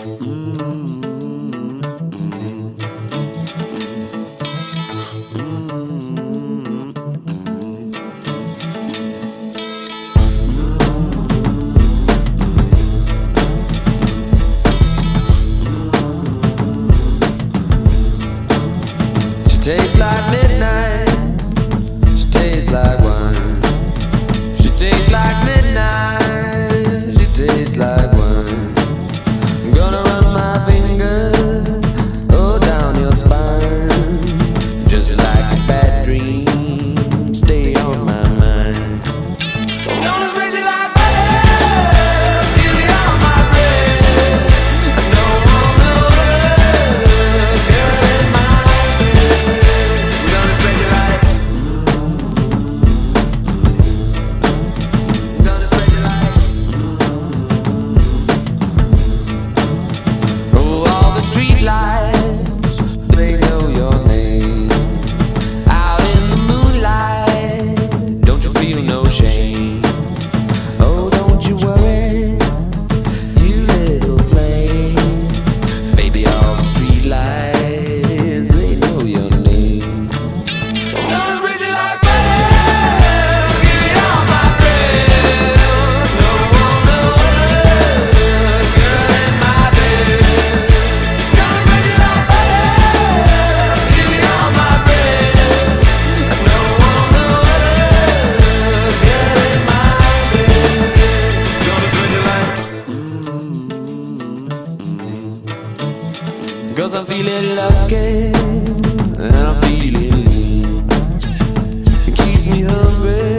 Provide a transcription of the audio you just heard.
She tastes like midnight, she tastes like wine. She tastes like midnight, she tastes like wine. I'm gonna run my finger all down your spine, just like a bad dream, stay on my mind. I'm gonna spread you like butter, give you all my bread. I know I'm the other girl in my bed. I'm gonna spread you like, I'm gonna spread you like, oh, all the street lights, they know your name. Out in the moonlight, don't you feel no shame? Oh, don't you worry, you little flame. Baby, all the street lights, they know your name. I'm gonna spread you like butter, give you all my bread. No one, no other girl in my bed. Gonna spread you like butter, give you all my bread. No one, no other girl in my bed. Gonna spread you like, 'cause I'm feeling lucky and I'm feeling lean. It keeps me hungry